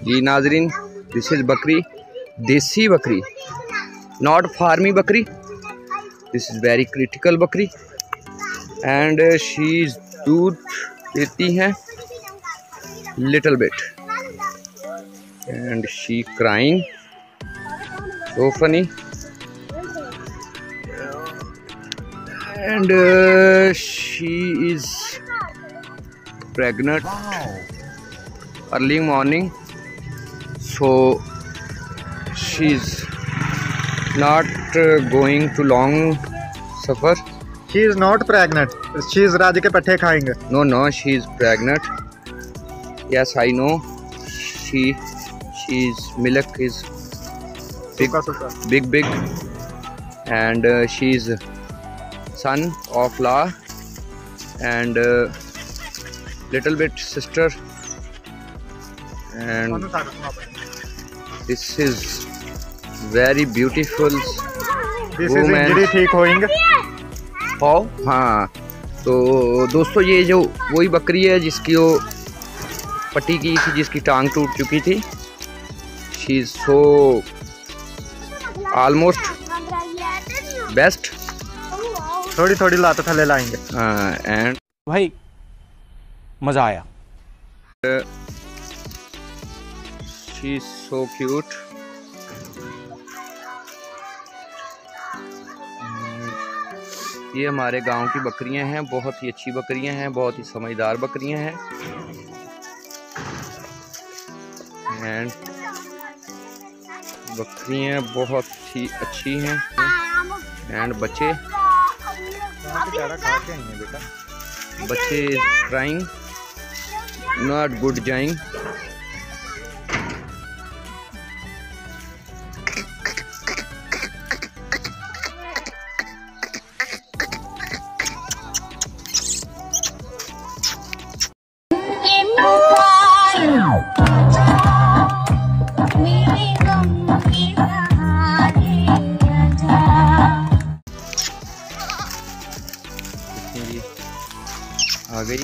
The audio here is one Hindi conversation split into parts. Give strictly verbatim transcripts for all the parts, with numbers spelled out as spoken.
जी नाजरीन, दिस इज बकरी, देसी बकरी, नॉट फार्मी बकरी। This is very critical bakri and she दूध देती है little bit and she crying so funny and uh, she is pregnant early morning, so she's not uh, going to long suffer. She is not pregnant. She is राज के पट्टे खाएंगे. No, no, she is pregnant. Yes, I know. She, she's milk is big, big, big, and uh, she's son of La and uh, little bit sister, and this is very beautiful This is injury ठीक होएंगे. How? हाँ, तो दोस्तों ये जो वही बकरी है जिसकी वो पट्टी की थी, जिसकी टांग टूट चुकी थी. She is so almost best. थोड़ी थोड़ी लात थले लाएंगे. एंड भाई मजा आया. She is so cute. ये हमारे गांव की बकरियां हैं, बहुत ही अच्छी बकरियां हैं, बहुत ही समझदार बकरियां हैं. एंड बकरियां बहुत ही अच्छी हैं. एंड बच्चे बच्चे ट्राइंग नॉट गुड जाइंग. आ गई.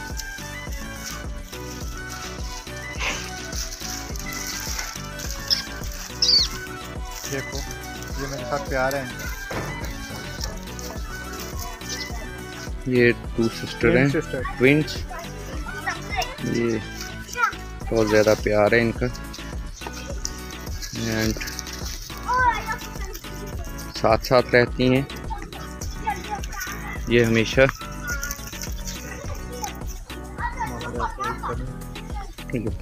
देखो ये मेरे साथ प्यार है. ये टू सिस्टर हैं, ट्विंस. ये बहुत ज़्यादा प्यार है इनका एंड साथ साथ रहती हैं ये हमेशा. ठीक है.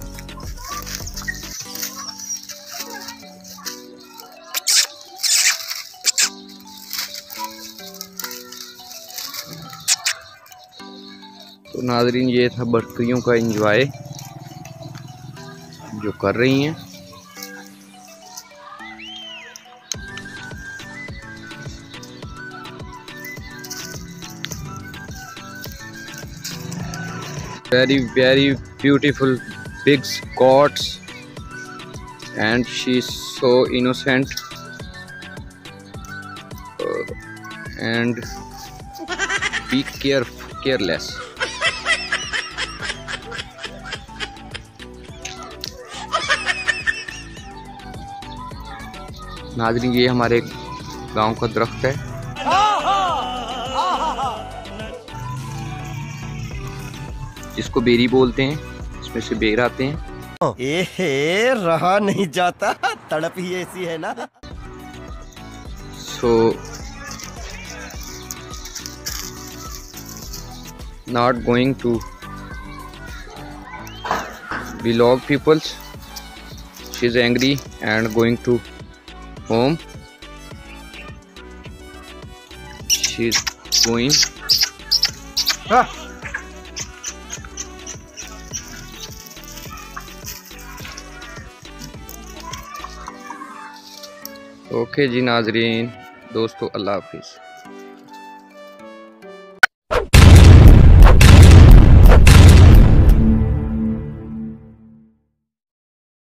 तो नाज़रीन ये था बकरियों का एंजॉय जो कर रही हैं. Very very beautiful big Scots and she's so innocent uh, and be care careless. नाज़रीन ये हमारे गांव का दरख्त है. इसको बेरी बोलते हैं, इसमें से बेर आते हैं. एहे रहा नहीं जाता, तड़प ही ऐसी है ना. So not going to belong peoples. She is angry and going to home. She is going. Ah. Okay जी नाजरीन दोस्तों, अल्लाह हाफिज़.